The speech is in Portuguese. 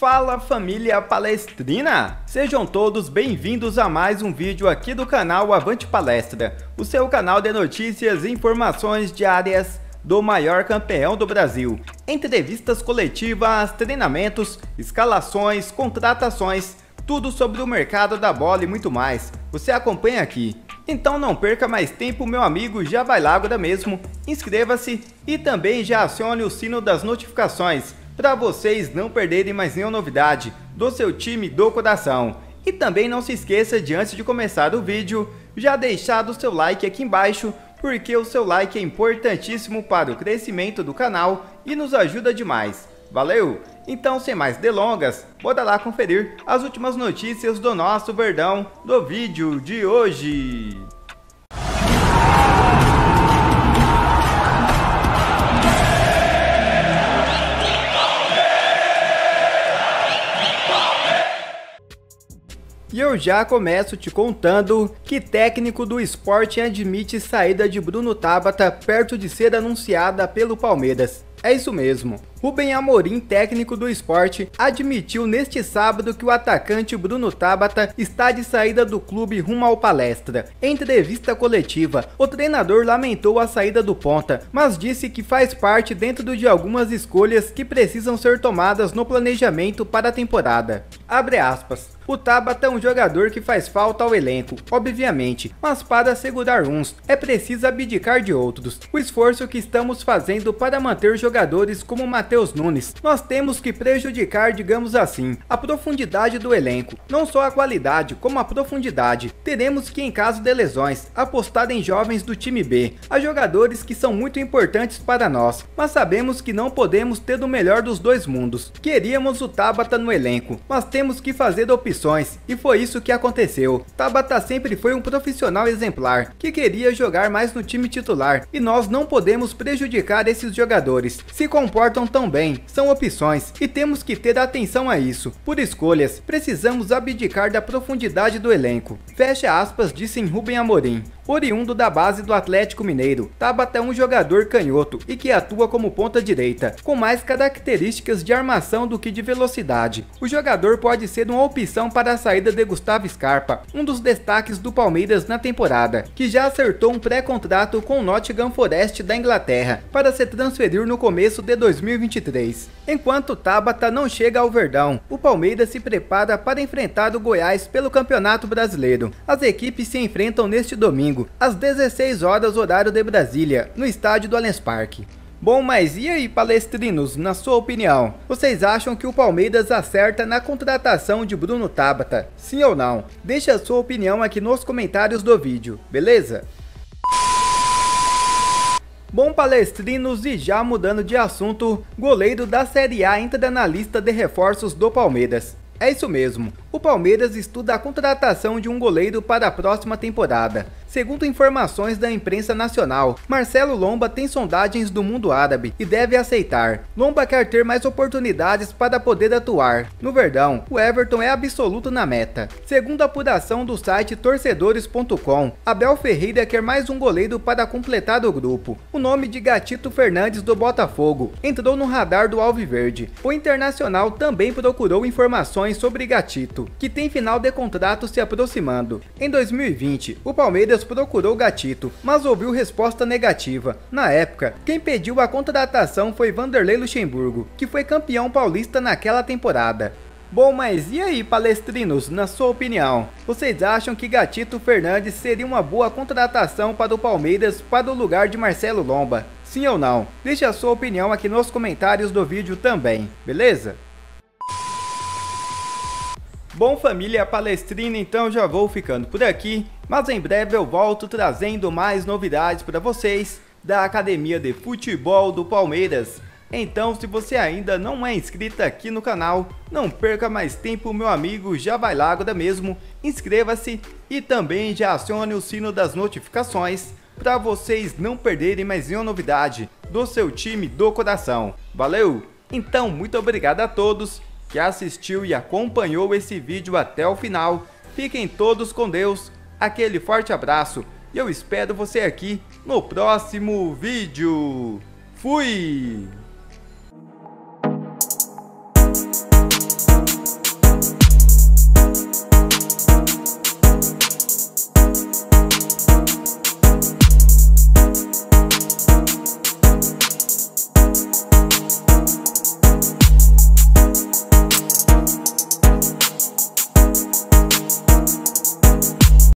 Fala família palestrina! Sejam todos bem-vindos a mais um vídeo aqui do canal Avante Palestra, o seu canal de notícias e informações diárias do maior campeão do Brasil. Entrevistas coletivas, treinamentos, escalações, contratações, tudo sobre o mercado da bola e muito mais. Você acompanha aqui. Então não perca mais tempo, meu amigo, já vai lá agora mesmo, inscreva-se e também já acione o sino das notificações para vocês não perderem mais nenhuma novidade do seu time do coração. E também não se esqueça de, antes de começar o vídeo, já deixar o seu like aqui embaixo, porque o seu like é importantíssimo para o crescimento do canal e nos ajuda demais. Valeu? Então, sem mais delongas, bora lá conferir as últimas notícias do nosso Verdão do vídeo de hoje. E eu já começo te contando que técnico do Sport admite saída de Bruno Tabata perto de ser anunciada pelo Palmeiras. É isso mesmo. Rubem Amorim, técnico do Sport, admitiu neste sábado que o atacante Bruno Tabata está de saída do clube rumo ao Palestra. Em entrevista coletiva, o treinador lamentou a saída do ponta, mas disse que faz parte dentro de algumas escolhas que precisam ser tomadas no planejamento para a temporada. Abre aspas. O Tabata é um jogador que faz falta ao elenco, obviamente, mas para segurar uns, é preciso abdicar de outros. O esforço que estamos fazendo para manter jogadores como Matheus Nunes, nós temos que prejudicar, digamos assim, a profundidade do elenco. Não só a qualidade, como a profundidade. Teremos que, em caso de lesões, apostar em jovens do time B. Há jogadores que são muito importantes para nós, mas sabemos que não podemos ter o melhor dos dois mundos. Queríamos o Tabata no elenco, mas temos que fazer opções, e foi isso que aconteceu. Tabata sempre foi um profissional exemplar, que queria jogar mais no time titular, e nós não podemos prejudicar esses jogadores. Se comportam tão bem, são opções, e temos que ter atenção a isso. Por escolhas, precisamos abdicar da profundidade do elenco. Fecha aspas, disse em Rubem Amorim. Oriundo da base do Atlético Mineiro, Tabata é um jogador canhoto e que atua como ponta direita, com mais características de armação do que de velocidade. O jogador pode ser uma opção para a saída de Gustavo Scarpa, um dos destaques do Palmeiras na temporada, que já acertou um pré-contrato com o Nottingham Forest da Inglaterra, para se transferir no começo de 2023. Enquanto Tabata não chega ao Verdão, o Palmeiras se prepara para enfrentar o Goiás pelo Campeonato Brasileiro. As equipes se enfrentam neste domingo, às 16 horas horário de Brasília, no estádio do Allianz Parque. Bom, mas e aí, palestrinos, na sua opinião, vocês acham que o Palmeiras acerta na contratação de Bruno Tabata? Sim ou não? Deixe a sua opinião aqui nos comentários do vídeo, beleza? Bom, palestrinos, e já mudando de assunto, goleiro da Série A entra na lista de reforços do Palmeiras. É isso mesmo, o Palmeiras estuda a contratação de um goleiro para a próxima temporada. Segundo informações da imprensa nacional, Marcelo Lomba tem sondagens do mundo árabe e deve aceitar. Lomba quer ter mais oportunidades para poder atuar. No Verdão, o Everton é absoluto na meta. Segundo a apuração do site torcedores.com, Abel Ferreira quer mais um goleiro para completar o grupo. O nome de Gatito Fernandes do Botafogo entrou no radar do Alviverde. O Internacional também procurou informações sobre Gatito, que tem final de contrato se aproximando. Em 2020, o Palmeiras procurou Gatito, mas ouviu resposta negativa. Na época, quem pediu a contratação foi Vanderlei Luxemburgo, que foi campeão paulista naquela temporada. Bom, mas e aí, palestrinos, na sua opinião? Vocês acham que Gatito Fernandes seria uma boa contratação para o Palmeiras para o lugar de Marcelo Lomba? Sim ou não? Deixe a sua opinião aqui nos comentários do vídeo também, beleza? Bom, família palestrina, então já vou ficando por aqui, mas em breve eu volto trazendo mais novidades para vocês da Academia de Futebol do Palmeiras. Então, se você ainda não é inscrito aqui no canal, não perca mais tempo, meu amigo, já vai lá agora mesmo, inscreva-se e também já acione o sino das notificações para vocês não perderem mais nenhuma novidade do seu time do coração. Valeu? Então, muito obrigado a todos que assistiu e acompanhou esse vídeo até o final. Fiquem todos com Deus, aquele forte abraço e eu espero você aqui no próximo vídeo. Fui!